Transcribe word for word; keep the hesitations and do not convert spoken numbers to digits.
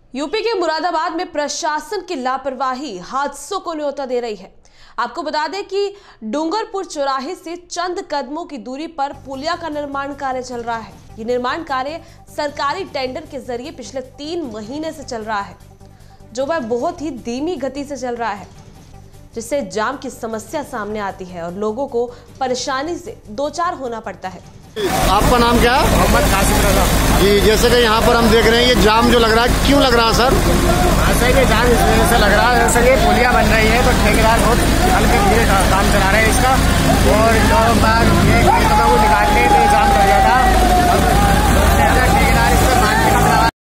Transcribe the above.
UP के मुरादाबाद में प्रशासन की लापरवाही हादसों को न्योता दे रही है। आपको बता दें कि डूंगरपुर चौराहे से चंद कदमों की दूरी पर पुलिया का निर्माण कार्य चल रहा है। ये निर्माण कार्य सरकारी टेंडर के जरिए पिछले तीन महीने से चल रहा है, जो वह बहुत ही धीमी गति से चल रहा है, जिससे जाम की समस्या सामने आती है और लोगों को परेशानी से दो चार होना पड़ता है। आपका नाम क्या है? मोहम्मद कासिम रजा जी, जैसे कि यहाँ पर हम देख रहे हैं ये जाम जो लग रहा है, क्यों लग रहा है सर? हाँ सर, ये जाम इस वजह से लग रहा है, जैसे ये पुलिया बन रही है तो ठेकेदार बहुत हल्के धीरे काम चला रहे हैं इसका, और लोग बाग ये खेतों को निकालते हैं